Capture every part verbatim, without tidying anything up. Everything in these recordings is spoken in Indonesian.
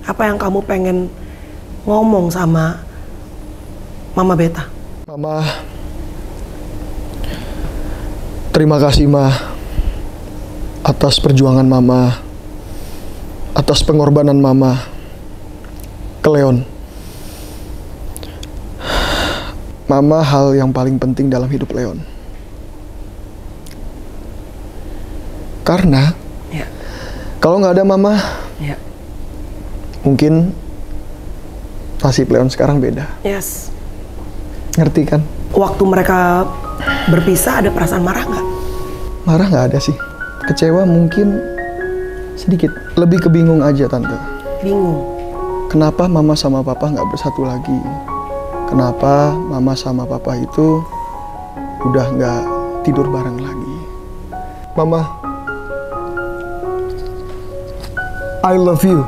Apa yang kamu pengen ngomong sama Mama Beta? Mama, terima kasih Ma atas perjuangan Mama, atas pengorbanan Mama ke Leon. Mama hal yang paling penting dalam hidup Leon. Karena ya. Kalau nggak ada Mama, ya. mungkin nasib Leon sekarang beda. Yes. Ngerti kan? Waktu mereka berpisah ada perasaan marah nggak? Marah nggak ada sih. Kecewa mungkin sedikit. Lebih kebingung aja Tante. Bingung. Kenapa Mama sama Papa nggak bersatu lagi? Kenapa Mama sama Papa itu udah nggak tidur bareng lagi? Mama, I love you.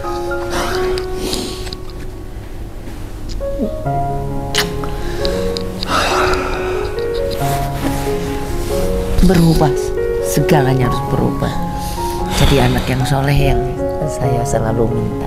Berubah, segalanya harus berubah. Jadi anak yang soleh yang saya selalu minta.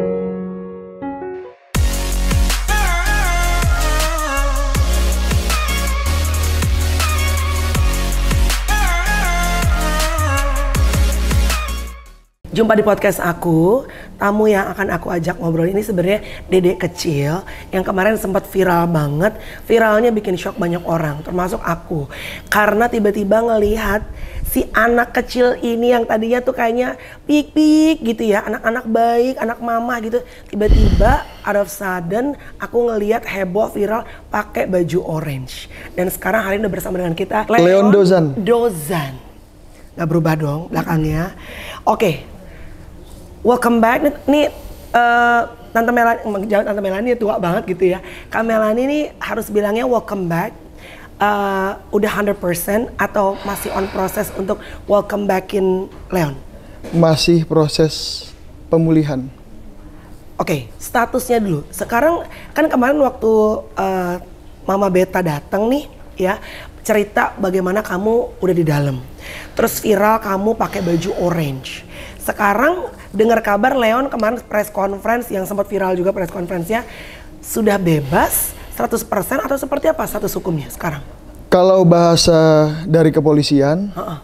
Jumpa di podcast aku. Tamu yang akan aku ajak ngobrol ini sebenarnya dedek kecil yang kemarin sempat viral banget. Viralnya bikin shock banyak orang, termasuk aku. Karena tiba-tiba ngelihat si anak kecil ini yang tadinya tuh kayaknya pik-pik gitu ya, anak-anak baik, anak mama gitu. Tiba-tiba out of sudden aku ngelihat heboh viral pakai baju orange. Dan sekarang hari ini udah bersama dengan kita Leon, Leon Dozan. Dozan. Gak berubah dong belakangnya. Oke. Okay. Welcome back. Nih, nih uh, Tante Melani, jangan Tante Melani tua banget gitu ya. Kak Melani nih harus bilangnya welcome back. Uh, udah one hundred percent atau masih on proses untuk welcome backin Leon? Masih proses pemulihan. Oke, okay, statusnya dulu. Sekarang kan kemarin waktu uh, Mama Beta datang nih ya, cerita bagaimana kamu udah di dalam. Terus viral kamu pakai baju orange. Sekarang dengar kabar Leon kemarin press conference yang sempat viral juga press conference-nya sudah bebas seratus persen atau seperti apa status hukumnya sekarang? Kalau bahasa dari kepolisian, uh-uh.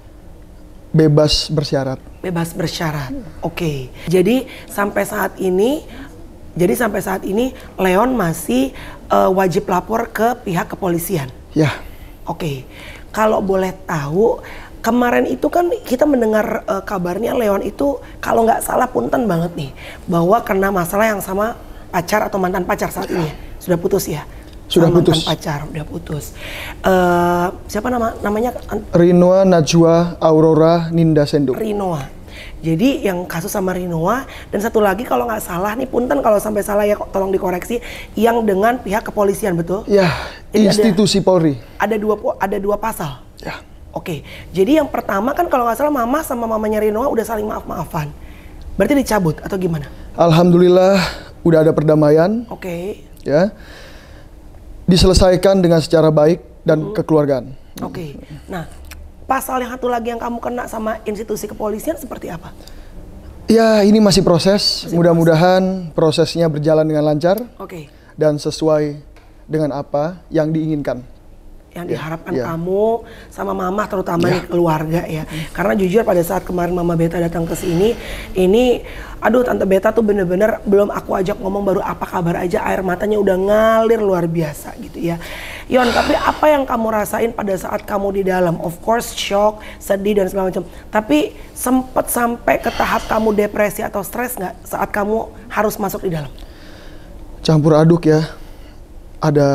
bebas bersyarat. Bebas bersyarat. Oke. Okay. Jadi sampai saat ini jadi sampai saat ini Leon masih uh, wajib lapor ke pihak kepolisian. Ya. Oke. Okay. Kalau boleh tahu, kemarin itu kan kita mendengar uh, kabarnya Leon itu kalau nggak salah punten banget nih bahwa kena masalah yang sama pacar atau mantan pacar saat ini. Sudah putus ya? Sudah sama putus. Mantan pacar, udah putus. Uh, siapa nama namanya? Rinoa Najwa Aurora Ninda Senduk. Rinoa. Jadi yang kasus sama Rinoa dan satu lagi kalau nggak salah nih punten kalau sampai salah ya tolong dikoreksi yang dengan pihak kepolisian betul? Ya, jadi institusi ada, Polri. Ada dua ada dua pasal. Ya. Oke, jadi yang pertama kan kalau nggak salah Mama sama mamanya Rinoa udah saling maaf-maafan. Berarti dicabut atau gimana? Alhamdulillah udah ada perdamaian. Oke. Ya. Diselesaikan dengan secara baik dan hmm. kekeluargaan. Oke. Nah, pasal yang satu lagi yang kamu kena sama institusi kepolisian seperti apa? Ya, ini masih proses. Mudah-mudahan prosesnya berjalan dengan lancar. Oke. Dan sesuai dengan apa yang diinginkan. Yang diharapkan ya, ya. kamu sama Mama terutama ya. nih keluarga ya. Hmm. Karena jujur pada saat kemarin Mama Beta datang ke sini, ini aduh Tante Beta tuh bener-bener belum aku ajak ngomong baru apa kabar aja air matanya udah ngalir luar biasa gitu ya. Yon, tapi apa yang kamu rasain pada saat kamu di dalam? Of course shock, sedih dan segala macam. Tapi sempet sampai ke tahap kamu depresi atau stres nggak saat kamu harus masuk di dalam? Campur aduk ya. Ada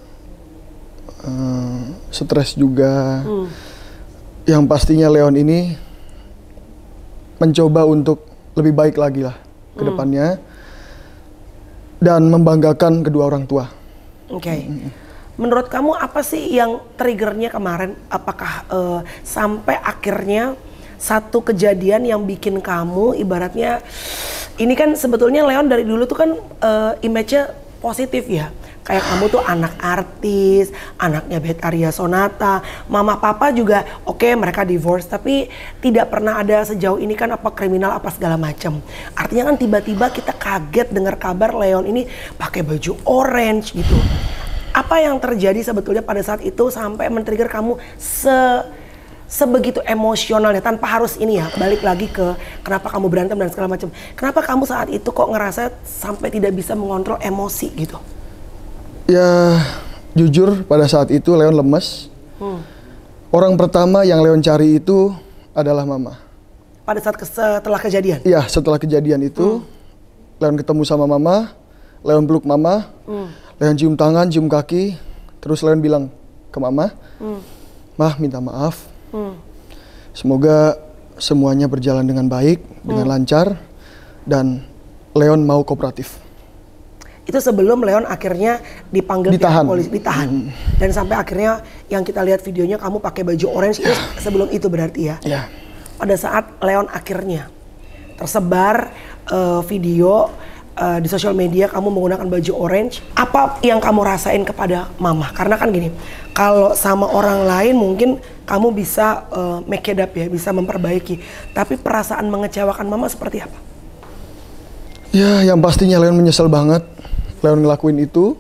Uh, stres juga. hmm. Yang pastinya Leon ini mencoba untuk lebih baik lagi lah ke depannya hmm. dan membanggakan kedua orang tua. Oke. Okay. Hmm. Menurut kamu apa sih yang triggernya kemarin? Apakah uh, sampai akhirnya satu kejadian yang bikin kamu ibaratnya ini kan sebetulnya Leon dari dulu tuh kan uh, image-nya positif ya. kayak kamu tuh anak artis, anaknya Betharia Sonata, mama papa juga oke okay, mereka divorce, tapi tidak pernah ada sejauh ini kan apa kriminal apa segala macam. Artinya kan tiba-tiba kita kaget dengar kabar Leon ini pakai baju orange gitu. Apa yang terjadi sebetulnya pada saat itu sampai men-trigger kamu se sebegitu emosionalnya tanpa harus ini ya balik lagi ke kenapa kamu berantem dan segala macam. Kenapa kamu saat itu kok ngerasa sampai tidak bisa mengontrol emosi gitu? Ya jujur pada saat itu Leon lemes. Hmm. Orang pertama yang Leon cari itu adalah mama. Pada saat ke setelah kejadian? Iya setelah kejadian itu hmm. Leon ketemu sama mama, Leon peluk mama, hmm. Leon cium tangan, cium kaki, terus Leon bilang ke mama, hmm. Mah minta maaf. Hmm. Semoga semuanya berjalan dengan baik, hmm. dengan lancar, dan Leon mau kooperatif. Itu sebelum Leon akhirnya dipanggil ditahan. polisi, ditahan. Hmm. Dan sampai akhirnya yang kita lihat videonya kamu pakai baju orange itu sebelum itu berarti ya. Ya. Pada saat Leon akhirnya tersebar uh, video uh, di sosial media kamu menggunakan baju orange, apa yang kamu rasain kepada mama? Karena kan gini, kalau sama orang lain mungkin kamu bisa uh, make it up ya, bisa memperbaiki. Tapi perasaan mengecewakan mama seperti apa? Ya, yang pastinya Leon menyesal banget. Leon ngelakuin itu.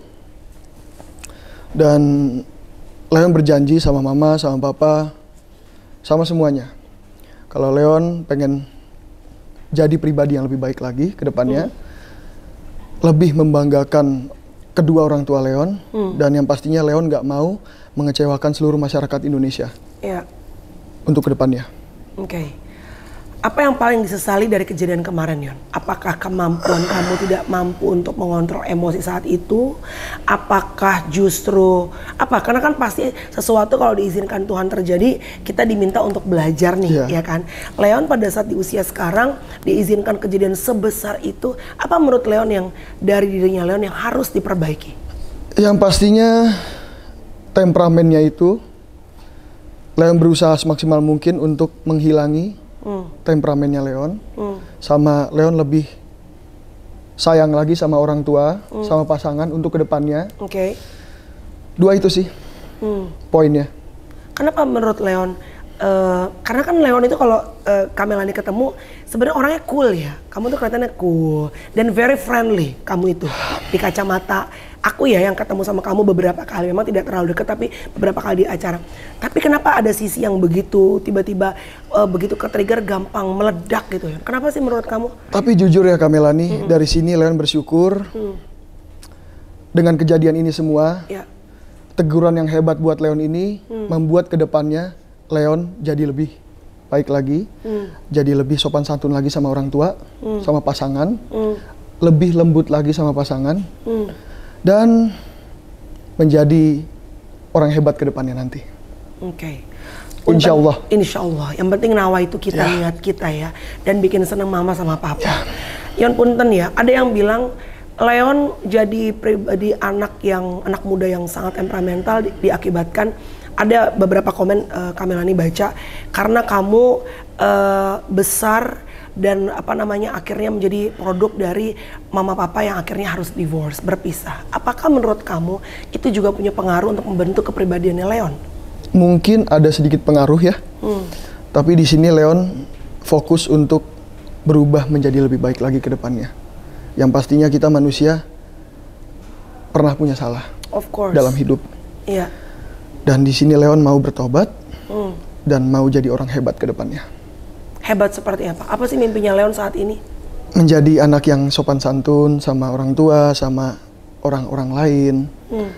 Dan Leon berjanji sama mama, sama papa, sama semuanya. Kalau Leon pengen jadi pribadi yang lebih baik lagi ke depannya. Hmm. Lebih membanggakan kedua orang tua Leon. Hmm. Dan yang pastinya Leon gak mau mengecewakan seluruh masyarakat Indonesia. Ya. Untuk kedepannya. Oke. Okay. Apa yang paling disesali dari kejadian kemarin, Yon? Apakah kemampuan kamu tidak mampu untuk mengontrol emosi saat itu? Apakah justru apa? Karena kan pasti sesuatu kalau diizinkan Tuhan terjadi, kita diminta untuk belajar nih, yeah. ya kan? Leon pada saat di usia sekarang diizinkan kejadian sebesar itu, apa menurut Leon yang dari dirinya Leon yang harus diperbaiki? Yang pastinya temperamennya itu Leon berusaha semaksimal mungkin untuk menghilangi hmm. temperamennya Leon. Hmm. Sama Leon lebih sayang lagi sama orang tua, hmm. sama pasangan untuk kedepannya. Oke. Okay. Dua itu sih hmm. poinnya. Kenapa menurut Leon? Uh, karena kan Leon itu kalau uh, Kamelani ketemu sebenarnya orangnya cool ya. Kamu tuh kelihatannya cool dan very friendly kamu itu di kacamata. Aku ya yang ketemu sama kamu beberapa kali, memang tidak terlalu dekat tapi beberapa kali di acara. Tapi kenapa ada sisi yang begitu tiba-tiba uh, begitu ke-trigger gampang meledak gitu ya? Kenapa sih menurut kamu? Tapi jujur ya Kamelani, mm-hmm. dari sini Leon bersyukur mm. dengan kejadian ini semua. Ya. Teguran yang hebat buat Leon ini mm. membuat kedepannya Leon jadi lebih baik lagi, mm. jadi lebih sopan santun lagi sama orang tua, mm. sama pasangan, mm. lebih lembut lagi sama pasangan. Mm. Dan menjadi orang hebat ke depannya nanti. Oke. Okay. Insya Allah. Insya Allah. Yang penting nawa itu kita ya. Niat kita ya. Dan bikin seneng mama sama papa. Ya. Yang punten ya, ada yang bilang Leon jadi pribadi anak yang anak muda yang sangat temperamental di, diakibatkan ada beberapa komen uh, Kamelani baca karena kamu uh, besar dan apa namanya akhirnya menjadi produk dari mama papa yang akhirnya harus divorce, berpisah. Apakah menurut kamu itu juga punya pengaruh untuk membentuk kepribadiannya Leon? Mungkin ada sedikit pengaruh ya. Hmm. Tapi di sini Leon fokus untuk berubah menjadi lebih baik lagi ke depannya. Yang pastinya kita manusia pernah punya salah. Of course. Dalam hidup. Iya. Dan di sini Leon mau bertobat hmm. dan mau jadi orang hebat ke depannya. Hebat seperti apa? Apa sih mimpinya Leon saat ini? Menjadi anak yang sopan santun sama orang tua, sama orang-orang lain. Hmm.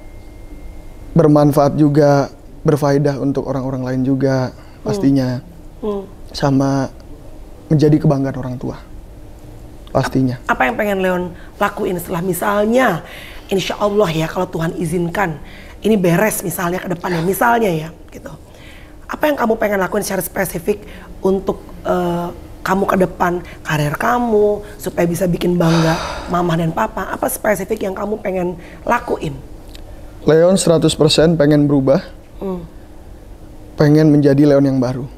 Bermanfaat juga, berfaedah untuk orang-orang lain juga pastinya. Hmm. Sama menjadi kebanggaan orang tua. Pastinya. Apa yang pengen Leon lakuin setelah misalnya, insya Allah ya kalau Tuhan izinkan, ini beres misalnya ke depannya, misalnya ya gitu. Apa yang kamu pengen lakuin secara spesifik untuk uh, kamu ke depan karir kamu supaya bisa bikin bangga mama dan papa? Apa spesifik yang kamu pengen lakuin? Leon seratus persen pengen berubah. Hmm. Pengen menjadi Leon yang baru.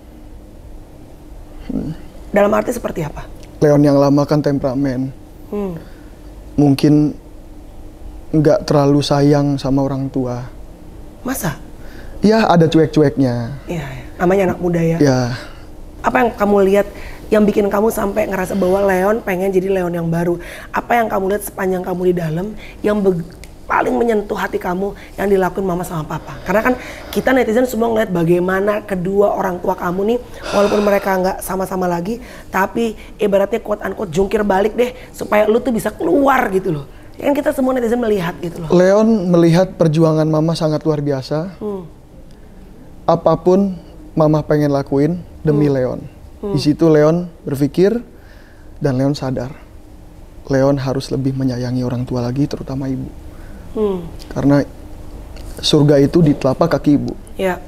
Hmm. Dalam arti seperti apa? Leon yang lama kan temperamen. Hmm. Mungkin nggak terlalu sayang sama orang tua. Masa? Ya ada cuek-cueknya. Iya, namanya anak muda ya. Ya. Apa yang kamu lihat yang bikin kamu sampai ngerasa bahwa Leon pengen jadi Leon yang baru? Apa yang kamu lihat sepanjang kamu di dalam yang paling menyentuh hati kamu yang dilakuin mama sama papa? Karena kan kita netizen semua ngeliat bagaimana kedua orang tua kamu nih, walaupun mereka nggak sama-sama lagi, tapi ibaratnya quote unquote jungkir balik deh supaya lu tuh bisa keluar gitu loh. Yang kita semua netizen melihat gitu loh. Leon melihat perjuangan mama sangat luar biasa. Hmm. Apapun mama pengen lakuin demi hmm. Leon. Hmm. Di situ Leon berpikir dan Leon sadar. Leon harus lebih menyayangi orang tua lagi, terutama ibu. Hmm. Karena surga itu di telapak kaki ibu. Ya.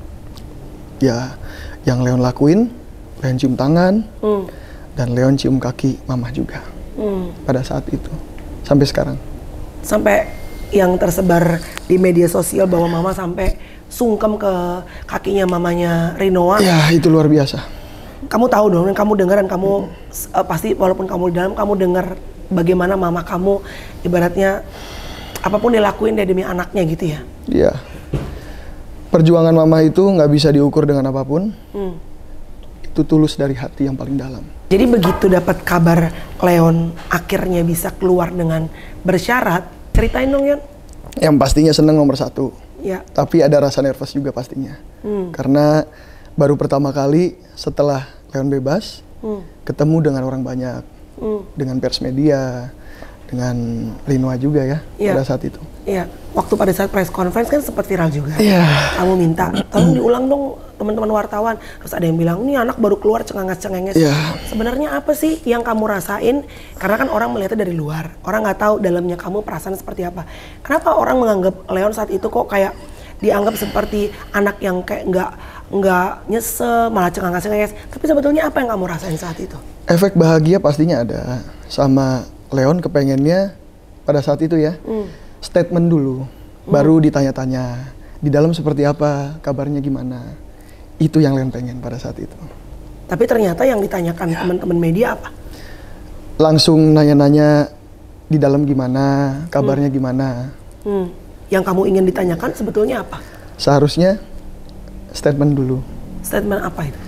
Ya, yang Leon lakuin, Leon cium tangan, hmm. dan Leon cium kaki mama juga. Hmm. Pada saat itu, sampai sekarang. Sampai yang tersebar di media sosial bahwa mama sampai sungkem ke kakinya mamanya Rinoa. Ya, itu luar biasa. Kamu tahu dong, kamu dengar dan kamu hmm. uh, pasti walaupun kamu di dalam, kamu dengar bagaimana mama kamu ibaratnya apapun dilakuin dia demi anaknya gitu ya. Iya. Perjuangan mama itu nggak bisa diukur dengan apapun. Hmm. Itu tulus dari hati yang paling dalam. Jadi begitu dapat kabar Leon akhirnya bisa keluar dengan bersyarat, ceritain dong Yon. Yang pastinya seneng nomor satu. Ya. Tapi ada rasa nervous juga pastinya. Hmm. Karena baru pertama kali setelah Leon bebas, hmm. ketemu dengan orang banyak, hmm. dengan pers media, dengan Rinoa juga ya, ya pada saat itu. Iya, waktu pada saat press conference kan sempat viral juga. Iya. Kamu minta, tolong diulang dong teman-teman wartawan. Terus ada yang bilang, ini anak baru keluar cengenges-cengenges. Iya. Sebenarnya apa sih yang kamu rasain? Karena kan orang melihatnya dari luar, orang nggak tahu dalamnya kamu perasaan seperti apa. Kenapa orang menganggap Leon saat itu kok kayak dianggap seperti anak yang kayak nggak nggak nyesel, malah cengenges-cengenges. Tapi sebetulnya apa yang kamu rasain saat itu? Efek bahagia pastinya ada. Sama Leon kepengennya pada saat itu ya, hmm. statement dulu, hmm. baru ditanya-tanya di dalam seperti apa, kabarnya gimana. Itu yang Leon pengen pada saat itu. Tapi ternyata yang ditanyakan ya. Teman-teman media apa? Langsung nanya-nanya di dalam gimana, kabarnya hmm. gimana. Hmm. Yang kamu ingin ditanyakan sebetulnya apa? Seharusnya statement dulu. Statement apa itu?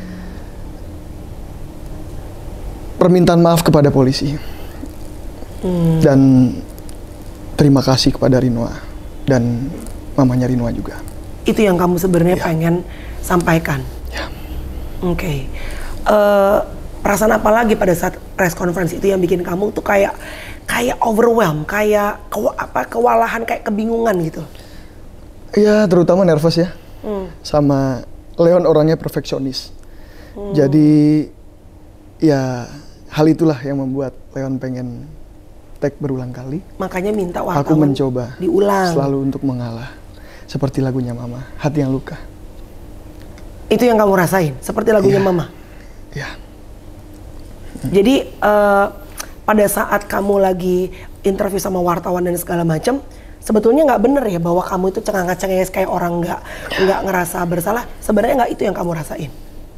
Permintaan maaf kepada polisi. Hmm. Dan terima kasih kepada Rinoa dan mamanya Rinoa juga. Itu yang kamu sebenarnya ya. pengen sampaikan. Ya. Oke. Okay. Uh, perasaan apa lagi pada saat press conference itu yang bikin kamu tuh kayak kayak overwhelmed, kayak ke, apa kewalahan, kayak kebingungan gitu? Ya, terutama nervous ya. Hmm. Sama Leon orangnya perfeksionis. Hmm. Jadi ya hal itulah yang membuat Leon pengen tag berulang kali. Makanya minta wartawan aku mencoba diulang selalu untuk mengalah. Seperti lagunya Mama, Hati yang Luka. Itu yang kamu rasain? Seperti lagunya ya. Mama? Iya. Hmm. Jadi uh, pada saat kamu lagi interview sama wartawan dan segala macam, sebetulnya nggak bener ya bahwa kamu itu cengenges-cengenges kayak orang nggak nggak ya. ngerasa bersalah. Sebenarnya nggak itu yang kamu rasain?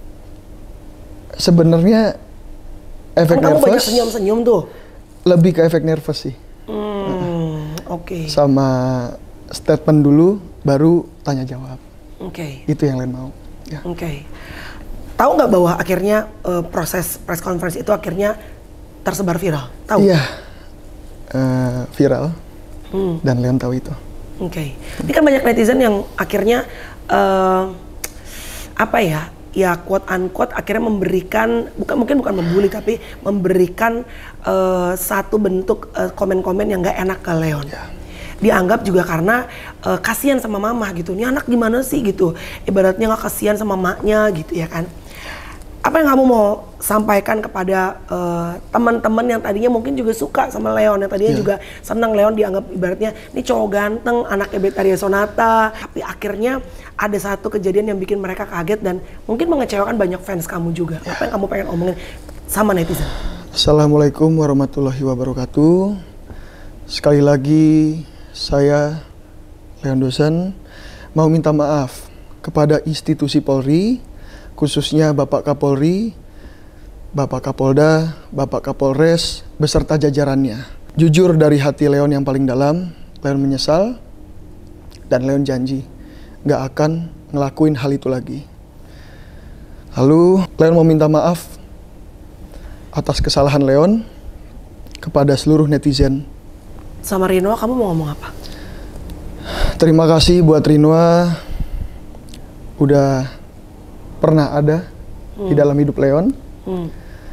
Sebenarnya efek kan nervous. Kamu banyak senyum-senyum tuh. Lebih ke efek nervous sih. Hmm, Oke. Okay. Sama statement dulu, baru tanya jawab. Oke. Okay. Itu yang lain mau. Ya. Oke. Okay. Tahu nggak bahwa akhirnya uh, proses press conference itu akhirnya tersebar viral? Tahu? Iya. Uh, viral. Hmm. Dan Leon tahu itu. Oke. Okay. Ini kan banyak netizen yang akhirnya uh, apa ya? Ya quote unquote akhirnya memberikan, bukan mungkin bukan membuli tapi memberikan uh, satu bentuk uh, komen-komen yang nggak enak ke Leon. Ya. Dianggap juga karena uh, kasihan sama mama gitu. Ini anak gimana sih gitu. Ibaratnya nggak kasihan sama maknya gitu ya kan. Apa yang kamu mau sampaikan kepada uh, teman-teman yang tadinya mungkin juga suka sama Leon, yang tadinya yeah. juga senang Leon dianggap ibaratnya ini cowok ganteng, anaknya Betharia Sonata, tapi akhirnya ada satu kejadian yang bikin mereka kaget dan mungkin mengecewakan banyak fans kamu juga. Yeah. Apa yang kamu pengen omongin sama netizen? Assalamualaikum warahmatullahi wabarakatuh. Sekali lagi saya Leon Dosen mau minta maaf kepada institusi Polri, khususnya Bapak Kapolri, Bapak Kapolda, Bapak Kapolres, beserta jajarannya. Jujur dari hati Leon yang paling dalam, Leon menyesal dan Leon janji nggak akan ngelakuin hal itu lagi. Lalu Leon mau minta maaf atas kesalahan Leon kepada seluruh netizen. Sama Rinwa kamu mau ngomong apa? Terima kasih buat Rinwa udah pernah ada hmm. di dalam hidup Leon. Hmm.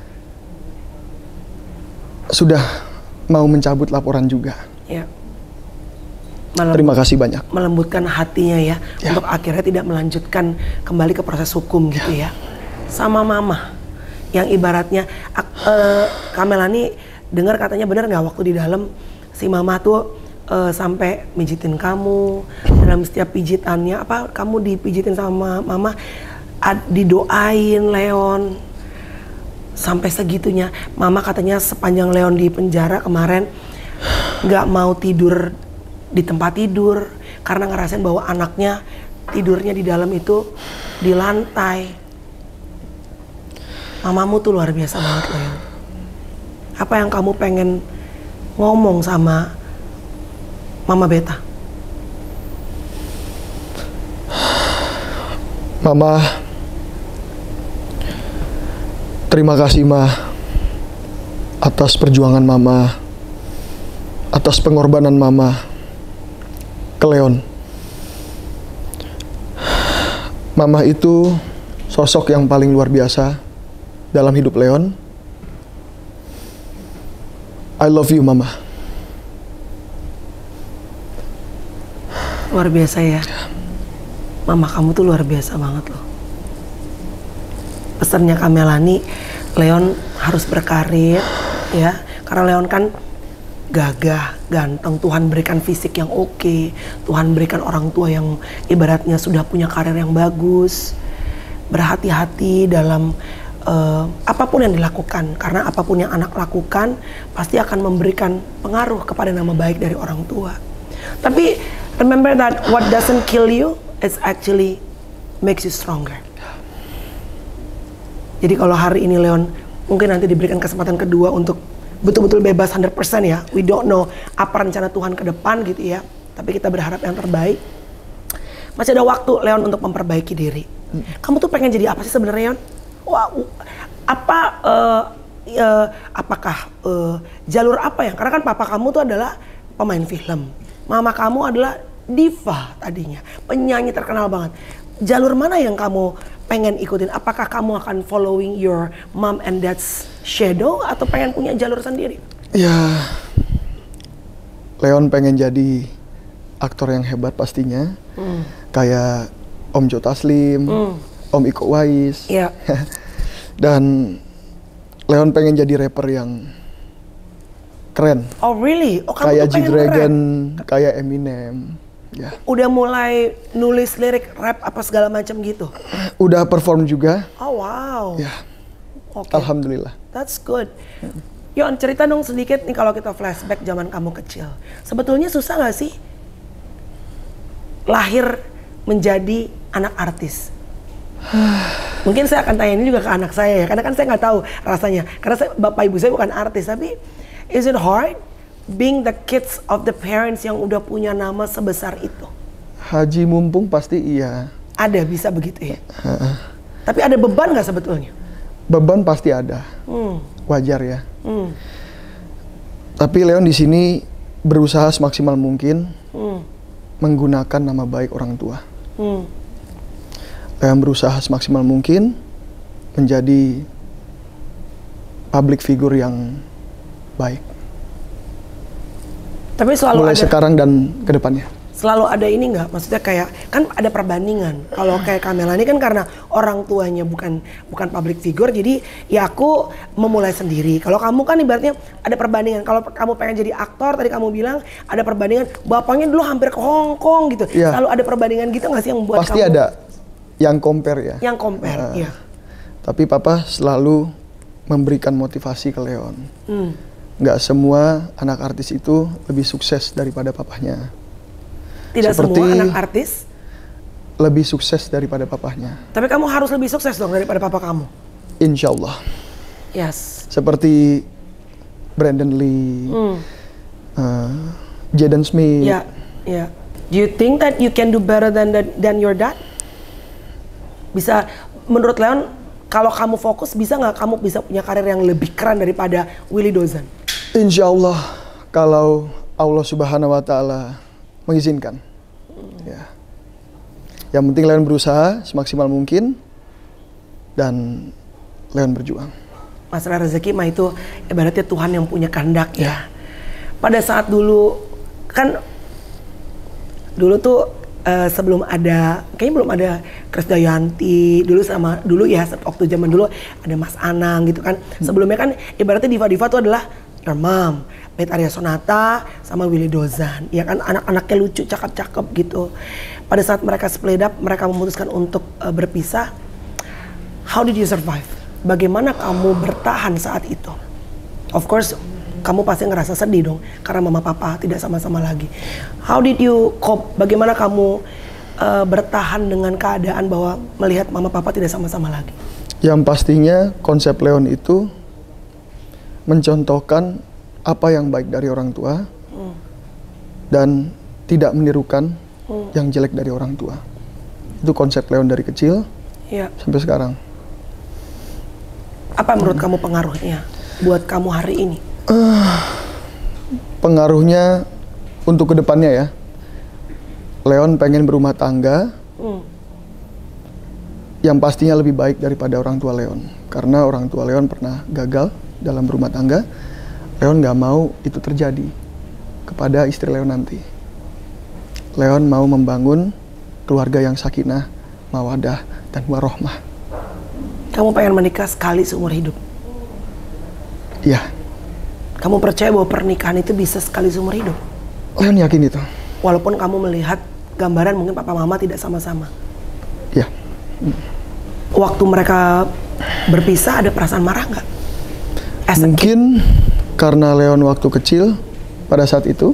Sudah mau mencabut laporan juga. Ya. Melembut, Terima kasih banyak. Melembutkan hatinya ya, ya, untuk akhirnya tidak melanjutkan kembali ke proses hukum gitu ya. Sama mama, yang ibaratnya uh, Kamelani dengar katanya benar nggak waktu di dalam si mama tuh uh, sampai mijitin kamu dalam setiap pijitannya, apa kamu dipijitin sama mama, ad, didoain Leon sampai segitunya. Mama katanya sepanjang Leon di penjara kemarin nggak mau tidur di tempat tidur karena ngerasain bahwa anaknya tidurnya di dalam itu di lantai. Mamamu tuh luar biasa banget Leon. Apa yang kamu pengen ngomong sama Mama Beta? Mama, terima kasih Ma atas perjuangan Mama, atas pengorbanan Mama ke Leon. Mama itu sosok yang paling luar biasa dalam hidup Leon. I love you Mama. Luar biasa ya. Mama kamu tuh luar biasa banget loh. Pesannya Kamelani, Leon harus berkarir ya. Karena Leon kan gagah, ganteng, Tuhan berikan fisik yang oke, Tuhan berikan orang tua yang ibaratnya sudah punya karir yang bagus. Berhati-hati dalam uh, apapun yang dilakukan, karena apapun yang anak lakukan pasti akan memberikan pengaruh kepada nama baik dari orang tua. Tapi remember that what doesn't kill you is actually makes you stronger. Jadi kalau hari ini Leon mungkin nanti diberikan kesempatan kedua untuk betul-betul bebas seratus persen ya. We don't know apa rencana Tuhan ke depan gitu ya. Tapi kita berharap yang terbaik. Masih ada waktu Leon untuk memperbaiki diri. Hmm. Kamu tuh pengen jadi apa sih sebenarnya Leon? Wah, apa uh, uh, apakah uh, jalur apa ya? Karena kan papa kamu tuh adalah pemain film. Mama kamu adalah diva tadinya, penyanyi terkenal banget. Jalur mana yang kamu pengen ikutin? Apakah kamu akan following your mom and dad's shadow atau pengen punya jalur sendiri? Ya, Leon pengen jadi aktor yang hebat pastinya. Hmm. Kayak Om Joe Taslim, hmm. Om Iko Uwais. Yeah. Dan Leon pengen jadi rapper yang keren. Oh really? Oh, kamu kayak G-Dragon, kayak Eminem. Ya. Udah mulai nulis lirik rap apa segala macam gitu? Udah perform juga. Oh wow. Ya. Okay. Alhamdulillah. That's good. Yon, cerita dong sedikit nih kalau kita flashback zaman kamu kecil. Sebetulnya susah gak sih lahir menjadi anak artis? Mungkin saya akan tanya ini juga ke anak saya ya, karena kan saya nggak tahu rasanya. Karena saya, bapak ibu saya bukan artis, tapi is it hard being the kids of the parents yang udah punya nama sebesar itu? Haji mumpung pasti iya. Ada, bisa begitu ya? Uh-uh. Tapi ada beban nggak sebetulnya? Beban pasti ada, hmm. wajar ya. Hmm. Tapi Leon di sini berusaha semaksimal mungkin hmm. menggunakan nama baik orang tua. Hmm. Leon berusaha semaksimal mungkin menjadi public figure yang baik. Tapi selalu mulai ada, sekarang dan kedepannya. Selalu ada ini nggak? Maksudnya kayak kan ada perbandingan. Kalau kayak Kamelani kan karena orang tuanya bukan bukan public figure, jadi ya aku memulai sendiri. Kalau kamu kan ibaratnya ada perbandingan. Kalau kamu pengen jadi aktor, tadi kamu bilang ada perbandingan. Bapaknya dulu hampir ke Hong Kong gitu. Ya. Selalu ada perbandingan gitu nggak sih yang buat pasti kamu? Pasti ada yang compare ya. Yang compare, nah, ya. Tapi papa selalu memberikan motivasi ke Leon. Hmm. Nggak semua anak artis itu lebih sukses daripada papahnya. Tidak seperti semua anak artis lebih sukses daripada papahnya. Tapi kamu harus lebih sukses dong daripada papa kamu. Insya Allah. Yes. Seperti Brandon Lee, hmm. uh, Jaden Smith. Ya, ya. Do you think that you can do better than the, than your dad? Bisa, menurut Leon, kalau kamu fokus, bisa nggak kamu bisa punya karir yang lebih keren daripada Willy Dozan? Insya Allah, kalau Allah Subhanahu Wa Taala mengizinkan. Hmm. Ya. Yang penting Leon berusaha semaksimal mungkin dan Leon berjuang. Masalah rezeki mah itu ibaratnya Tuhan yang punya kehendak ya. Ya. Pada saat dulu kan dulu tuh uh, sebelum ada, kayaknya belum ada Krisdayanti dulu sama dulu ya waktu zaman dulu ada Mas Anang gitu kan. Hmm. Sebelumnya kan ibaratnya diva-diva tuh adalah your mom, Betharia Sonata sama Willy Dozan. Ya kan anak-anaknya lucu, cakep-cakep gitu. Pada saat mereka split up, mereka memutuskan untuk uh, berpisah. How did you survive? Bagaimana kamu bertahan saat itu? Of course, kamu pasti ngerasa sedih dong karena mama papa tidak sama-sama lagi. How did you cope? Bagaimana kamu uh, bertahan dengan keadaan bahwa melihat mama papa tidak sama-sama lagi? Yang pastinya konsep Leon itu mencontohkan apa yang baik dari orang tua hmm. dan tidak menirukan hmm. yang jelek dari orang tua. Itu konsep Leon dari kecil ya. Sampai sekarang. Apa menurut hmm. kamu pengaruhnya buat kamu hari ini? Uh, pengaruhnya untuk kedepannya ya, Leon pengen berumah tangga hmm. yang pastinya lebih baik daripada orang tua Leon. Karena orang tua Leon pernah gagal dalam berumah tangga. Leon gak mau itu terjadi kepada istri Leon nanti. Leon mau membangun keluarga yang sakinah, mawadah, dan warohmah. Kamu pengen menikah sekali seumur hidup? Iya. Kamu percaya bahwa pernikahan itu bisa sekali seumur hidup? Leon yakin itu. Walaupun kamu melihat gambaran mungkin papa mama tidak sama-sama. Iya. Waktu mereka berpisah ada perasaan marah nggak? Mungkin karena Leon waktu kecil pada saat itu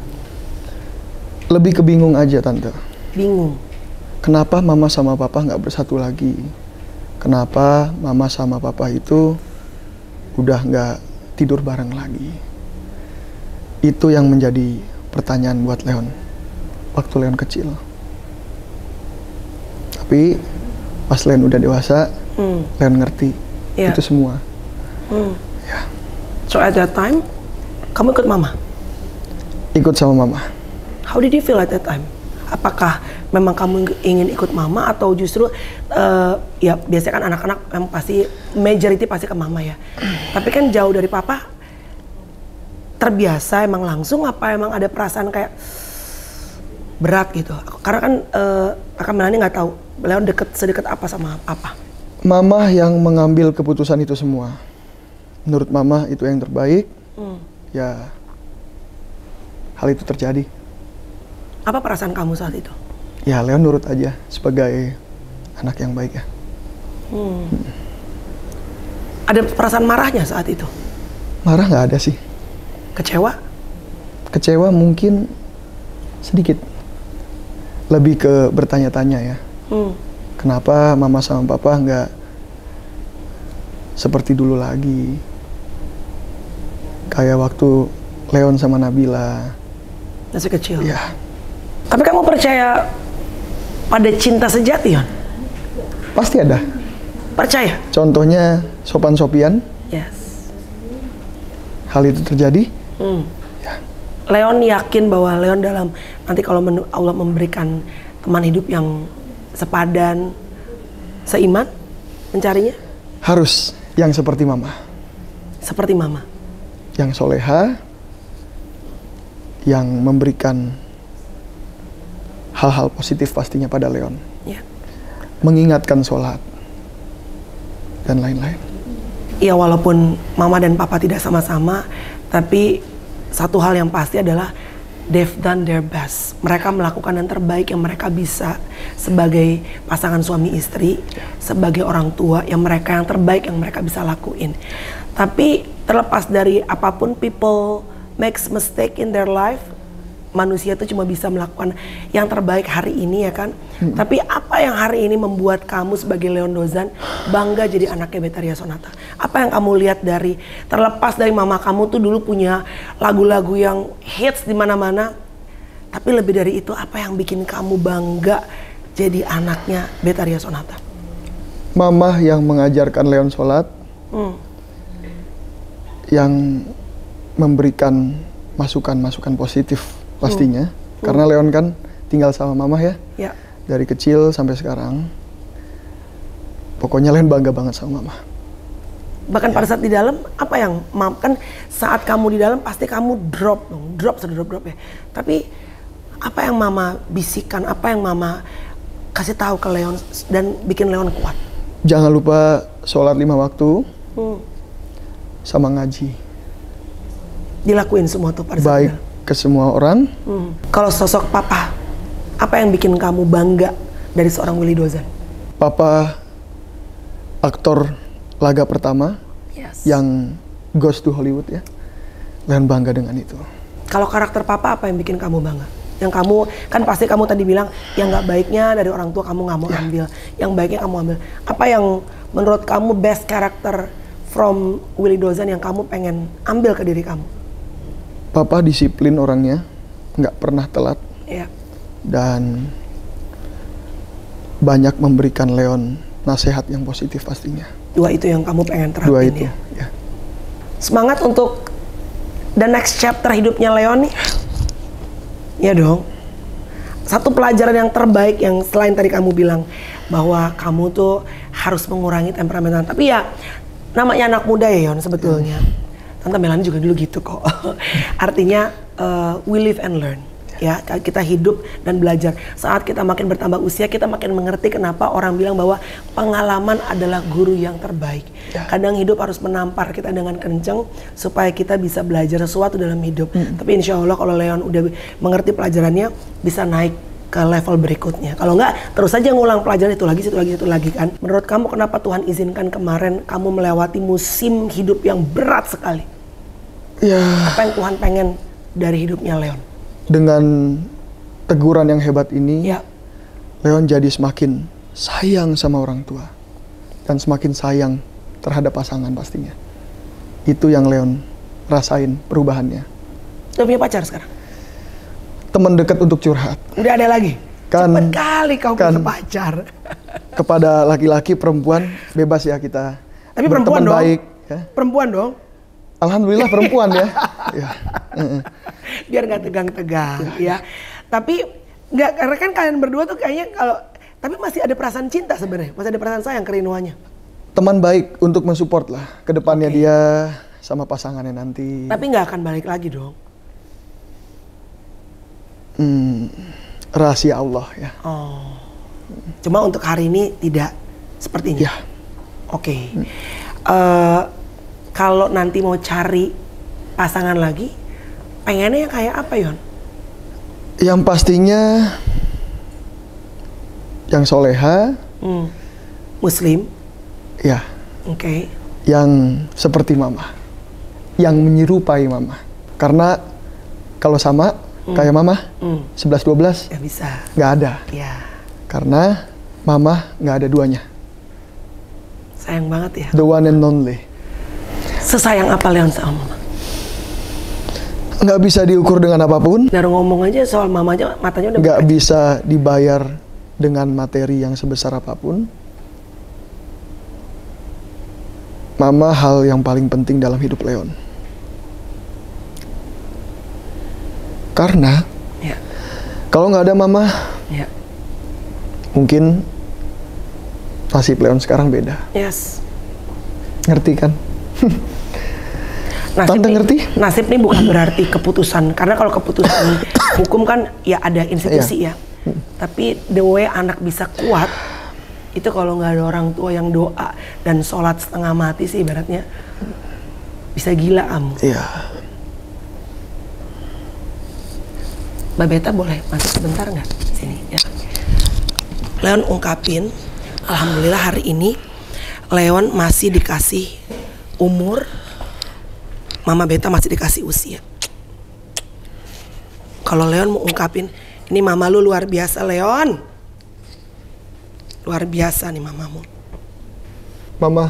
lebih kebingung aja tante. Bingung. Kenapa mama sama papa nggak bersatu lagi? Kenapa mama sama papa itu udah nggak tidur bareng lagi? Itu yang menjadi pertanyaan buat Leon waktu Leon kecil. Tapi pas Leon udah dewasa, hmm. Leon ngerti yeah. itu semua. Hmm. Ya. So at that time, kamu ikut mama? Ikut sama mama. How did you feel at that time? Apakah memang kamu ingin ikut mama atau justru uh, ya biasanya kan anak-anak yang pasti majority pasti ke mama ya. Tapi kan jauh dari papa, terbiasa emang langsung apa emang ada perasaan kayak berat gitu? Karena kan uh, Kakak Melani nggak tahu Leon deket sedekat apa sama papa. Mama yang mengambil keputusan itu semua. Menurut mama itu yang terbaik. Hmm. Ya hal itu terjadi. Apa perasaan kamu saat itu? Ya Leon nurut aja sebagai anak yang baik ya. Hmm. Hmm. Ada perasaan marahnya saat itu? Marah nggak ada sih. Kecewa? Kecewa mungkin sedikit. Lebih ke bertanya-tanya ya. Hmm. Kenapa mama sama papa nggak seperti dulu lagi? Kayak waktu Leon sama Nabila. Masih kecil? Iya. Tapi kamu percaya pada cinta sejati, Yon? Pasti ada. Percaya? Contohnya Sopan Sopian. Yes. Hal itu terjadi. Hmm. Ya. Leon yakin bahwa Leon dalam nanti kalau Allah memberikan teman hidup yang sepadan, seiman, mencarinya? Harus yang seperti mama. Seperti mama? Yang soleha, yang memberikan hal-hal positif pastinya pada Leon. Ya. Mengingatkan sholat, dan lain-lain. Ya walaupun mama dan papa tidak sama-sama, tapi satu hal yang pasti adalah they've done their best. Mereka melakukan yang terbaik yang mereka bisa sebagai pasangan suami istri, sebagai orang tua yang mereka yang terbaik yang mereka bisa lakuin. Tapi terlepas dari apapun people makes mistake in their life, manusia itu cuma bisa melakukan yang terbaik hari ini ya kan. Hmm. Tapi apa yang hari ini membuat kamu sebagai Leon Dozan bangga jadi anaknya Betharia Sonata? Apa yang kamu lihat dari, terlepas dari mama kamu tuh dulu punya lagu-lagu yang hits di mana-mana, tapi lebih dari itu apa yang bikin kamu bangga jadi anaknya Betharia Sonata? Mama yang mengajarkan Leon sholat, hmm. yang memberikan masukan-masukan positif. Pastinya, hmm. karena Leon kan tinggal sama mama ya, ya, dari kecil sampai sekarang. Pokoknya Leon bangga banget sama mama. Bahkan ya. Pada saat di dalam, apa yang, mam, kan saat kamu di dalam pasti kamu drop dong, drop sedrop-drop ya. Tapi apa yang mama bisikan, apa yang mama kasih tahu ke Leon dan bikin Leon kuat? Jangan lupa sholat lima waktu, hmm. sama ngaji. Dilakuin semua tuh pada saat baik ke semua orang. Hmm. Kalau sosok papa, apa yang bikin kamu bangga dari seorang Willy Dozan? Papa aktor laga pertama, yes, yang goes to Hollywood ya. Leon bangga dengan itu. Kalau karakter papa apa yang bikin kamu bangga? Yang kamu, kan pasti kamu tadi bilang yang nggak baiknya dari orang tua kamu nggak mau yeah. ambil, yang baiknya kamu ambil. Apa yang menurut kamu best character from Willy Dozan yang kamu pengen ambil ke diri kamu? Papa disiplin orangnya, nggak pernah telat, ya. Dan banyak memberikan Leon nasihat yang positif pastinya. Dua itu yang kamu pengen terapin. Dua itu, ya. ya. Semangat untuk the next chapter hidupnya Leon nih, ya dong. Satu pelajaran yang terbaik yang selain tadi kamu bilang bahwa kamu tuh harus mengurangi temperamental, tapi ya namanya anak muda ya Yon sebetulnya. Hmm. Tante Melani juga dulu gitu kok. Artinya uh, we live and learn. Ya, kita hidup dan belajar. Saat kita makin bertambah usia, kita makin mengerti kenapa orang bilang bahwa pengalaman adalah guru yang terbaik. Ya. Kadang hidup harus menampar kita dengan kenceng supaya kita bisa belajar sesuatu dalam hidup. Hmm. Tapi insya Allah kalau Leon udah mengerti pelajarannya, bisa naik ke level berikutnya. Kalau enggak, terus saja ngulang pelajaran itu lagi, itu lagi, itu lagi kan. Menurut kamu kenapa Tuhan izinkan kemarin kamu melewati musim hidup yang berat sekali? Ya. Apa yang Tuhan pengen dari hidupnya Leon? Dengan teguran yang hebat ini, ya. Leon jadi semakin sayang sama orang tua. Dan semakin sayang terhadap pasangan pastinya. Itu yang Leon rasain perubahannya. Udah punya pacar sekarang? Teman dekat untuk curhat. Udah ada lagi? Kan, cepet kali kau kan, punya pacar. Kepada laki-laki, perempuan, bebas ya kita. Tapi perempuan dong? Baik, ya. Perempuan dong? Alhamdulillah perempuan ya. Ya. Biar nggak tegang-tegang ya. Tapi nggak, karena kan kalian berdua tuh kayaknya kalau, tapi masih ada perasaan cinta sebenarnya, masih ada perasaan sayang kerinduannya. Teman baik untuk mensupport lah ke depannya okay. dia sama pasangannya nanti. Tapi nggak akan balik lagi dong. Hmm, rahasia Allah ya. Oh. Cuma untuk hari ini tidak sepertinya. Ya. Oke. Okay. Hmm. Uh, Kalau nanti mau cari pasangan lagi, pengennya yang kayak apa Yon? Yang pastinya yang soleha, hmm. Muslim, ya. Oke. Okay. Yang seperti mama, yang menyerupai mama. Karena kalau sama hmm. kayak mama, hmm. sebelas dua belas, ya bisa. Nggak ada. Ya. Karena mama nggak ada duanya. Sayang banget ya. The one and only. Sesayang apa Leon sama mama? Nggak bisa diukur dengan apapun. Dari ngomong aja soal mama aja matanya udah nggak bisa dibayar dengan materi yang sebesar apapun. Mama hal yang paling penting dalam hidup Leon. Karena ya. Kalau nggak ada mama, ya. Mungkin nasib Leon sekarang beda. Yes. Ngerti kan? Nasib Tante nih, ngerti? Nasib nih bukan berarti keputusan, karena kalau keputusan hukum kan ya ada institusi ya. Hmm. Tapi the way anak bisa kuat itu kalau nggak ada orang tua yang doa dan sholat setengah mati sih ibaratnya bisa gila kamu. Iya. Mbak Beta boleh masuk sebentar nggak sini ya? Leon ungkapin, alhamdulillah hari ini Leon masih dikasih umur, Mama Beta masih dikasih usia. kalau Leon mau ungkapin, ini mama lu luar biasa Leon. Luar biasa nih mamamu. Mama,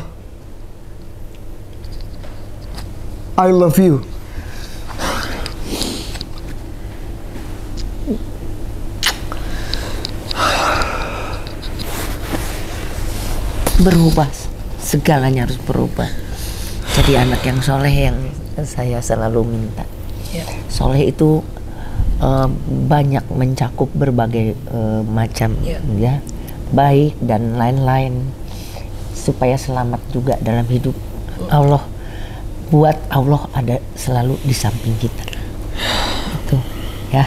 I love you. Berubah, segalanya harus berubah. Jadi anak yang soleh yang saya selalu minta. Ya. Soleh itu uh, banyak mencakup berbagai uh, macam, ya. ya, baik dan lain-lain, supaya selamat juga dalam hidup. Allah buat Allah ada selalu di samping kita. Itu, ya.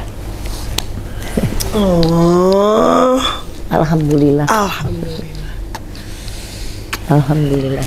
Oh, Alhamdulillah. Alhamdulillah. Alhamdulillah.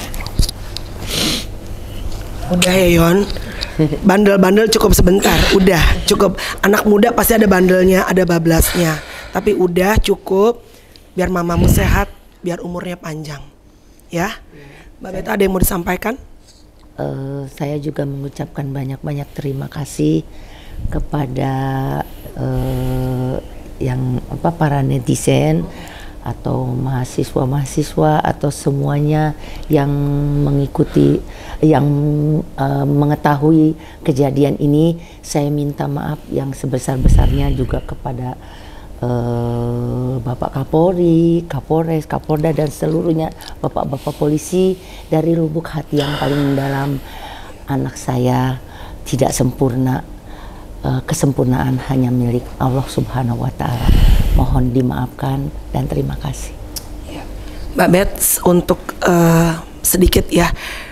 Udah ya Yon, bandel-bandel cukup sebentar. Udah cukup. Anak muda pasti ada bandelnya, ada bablasnya. Tapi udah cukup. Biar mamamu sehat, biar umurnya panjang. Ya, Mbak Beta ada yang mau disampaikan? Uh, saya juga mengucapkan banyak-banyak terima kasih kepada uh, yang apa para netizen atau mahasiswa-mahasiswa atau semuanya yang mengikuti, yang uh, mengetahui kejadian ini. Saya minta maaf yang sebesar-besarnya juga kepada uh, Bapak Kapolri, Kapolres, Kapolda dan seluruhnya Bapak-bapak polisi. Dari lubuk hati yang paling dalam, anak saya tidak sempurna. Uh, kesempurnaan hanya milik Allah Subhanahu wa Ta'ala. Mohon dimaafkan dan terima kasih. Ya. Mbak Bet, untuk uh, sedikit ya,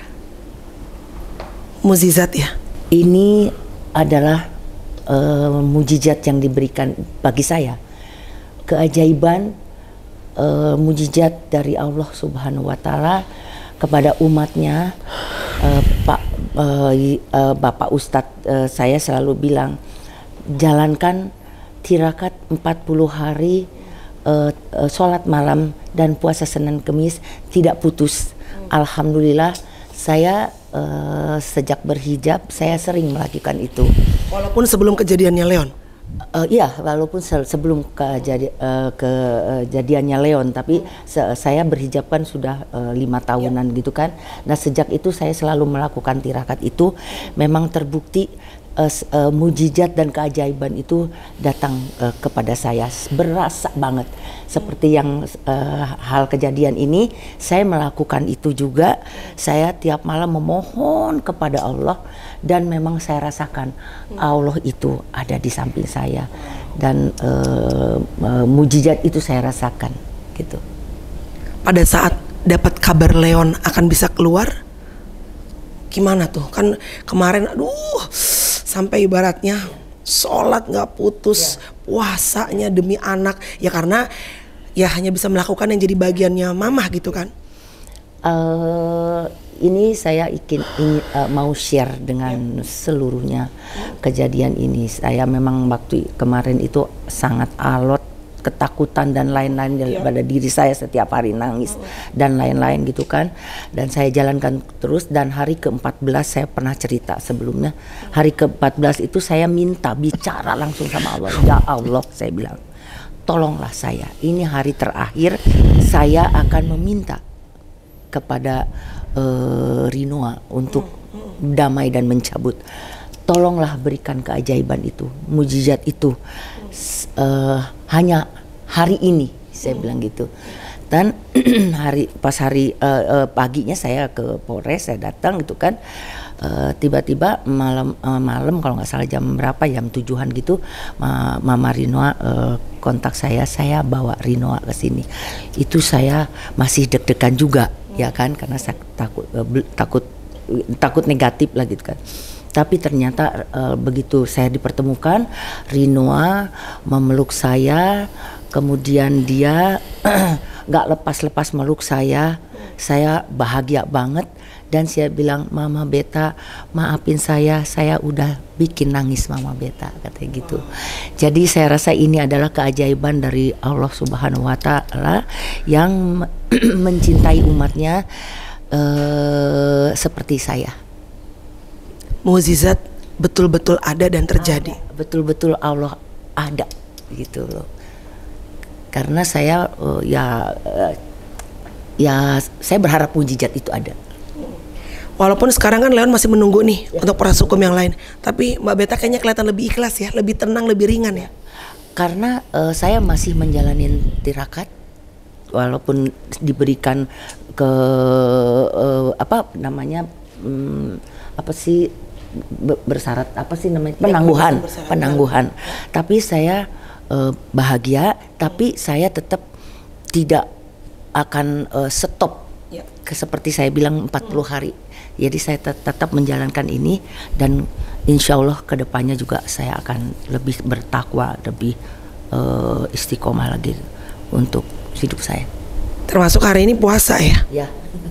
mukjizat ya. Ini adalah uh, mukjizat yang diberikan bagi saya. Keajaiban, uh, mukjizat dari Allah Subhanahu wa Ta'ala kepada umatnya. uh, Pak uh, uh, Bapak Ustadz uh, saya selalu bilang, jalankan tirakat empat puluh hari, uh, uh, sholat malam dan puasa Senin Kemis tidak putus. Alhamdulillah, saya uh, sejak berhijab saya sering melakukan itu. Walaupun sebelum kejadiannya Leon? Uh, iya, walaupun se sebelum kejadi uh, kejadiannya Leon, tapi se saya berhijab kan sudah uh, lima tahunan ya. Gitu kan. Nah sejak itu saya selalu melakukan tirakat itu, memang terbukti uh, uh, mujizat dan keajaiban itu datang uh, kepada saya, berasa banget. Seperti yang uh, hal kejadian ini, saya melakukan itu juga. Saya tiap malam memohon kepada Allah dan memang saya rasakan Allah itu ada di samping saya dan uh, uh, mujizat itu saya rasakan gitu. Pada saat dapat kabar Leon akan bisa keluar, gimana tuh? Kan kemarin aduh sampai ibaratnya sholat nggak putus, ya. Puasanya demi anak ya, karena ya hanya bisa melakukan yang jadi bagiannya mamah gitu kan. Uh, ini saya ingin, ingin uh, mau share dengan ya. Seluruhnya kejadian ini. Saya memang waktu kemarin itu sangat alot, ketakutan dan lain-lain ya. Pada diri saya, setiap hari nangis oh. dan lain-lain gitu kan. Dan saya jalankan terus, dan hari ke empat belas saya pernah cerita sebelumnya. Hari ke empat belas itu saya minta bicara langsung sama Allah. Ya Allah, saya bilang, tolonglah saya, ini hari terakhir saya akan meminta kepada uh, Rinoa untuk damai dan mencabut. Tolonglah berikan keajaiban itu, mujizat itu, uh, hanya hari ini, saya bilang gitu. Dan hari pas hari uh, uh, paginya saya ke Polres, saya datang gitu kan. Uh, tiba-tiba malam uh, malam kalau nggak salah jam berapa, jam tujuhan gitu, ma Mama Rinoa uh, kontak saya, saya bawa Rinoa ke sini. Itu saya masih deg-degan juga ya kan, karena saya takut uh, takut uh, takut negatif lah gitu kan. Tapi ternyata uh, begitu saya dipertemukan, Rinoa memeluk saya, kemudian dia nggak lepas-lepas meluk saya. Saya bahagia banget. Dan saya bilang, Mama Beta, maafin saya, saya udah bikin nangis Mama Beta, katanya gitu. Jadi saya rasa ini adalah keajaiban dari Allah Subhanahu wa Ta'ala yang mencintai umatnya uh, seperti saya. Mukjizat betul-betul ada dan terjadi. Betul-betul Allah ada gitu loh. Karena saya uh, ya uh, ya saya berharap mujizat itu ada. Walaupun sekarang kan Leon masih menunggu nih ya. Untuk proses hukum yang lain, tapi Mbak Beta kayaknya kelihatan lebih ikhlas ya, lebih tenang, lebih ringan ya. Karena uh, saya masih menjalani tirakat, walaupun diberikan ke uh, apa namanya um, apa sih bersyarat apa sih namanya penangguhan penangguhan. Tapi saya uh, bahagia, tapi saya tetap tidak akan uh, stop ya. Seperti saya bilang empat puluh hari. Jadi saya tet tetap menjalankan ini dan insya Allah kedepannya juga saya akan lebih bertakwa, lebih uh, istiqomah lagi untuk hidup saya. Termasuk hari ini puasa ya? Ya.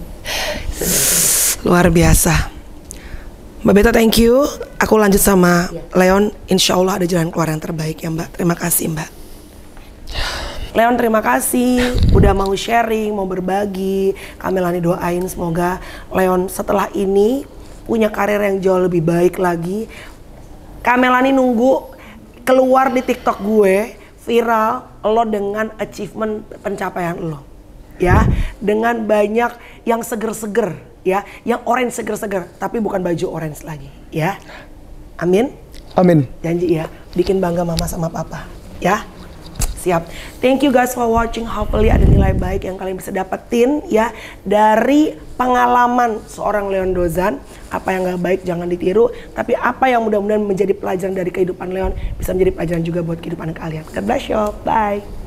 Luar biasa. Mbak Beta thank you. Aku lanjut sama ya. Leon. Insya Allah ada jalan keluar yang terbaik ya Mbak. Terima kasih Mbak. Leon terima kasih udah mau sharing, mau berbagi. Kamelani doain semoga Leon setelah ini punya karir yang jauh lebih baik lagi. Kamelani nunggu keluar di TikTok gue viral lo dengan achievement pencapaian lo. Ya, dengan banyak yang seger-seger ya, yang orange seger-seger tapi bukan baju orange lagi ya. Amin. Amin. Janji ya, bikin bangga mama sama papa ya. Siap. Thank you guys for watching. Hopefully ada nilai baik yang kalian bisa dapetin ya dari pengalaman seorang Leon Dozan. Apa yang gak baik jangan ditiru, tapi apa yang mudah-mudahan menjadi pelajaran dari kehidupan Leon bisa menjadi pelajaran juga buat kehidupan kalian. God bless you. Bye.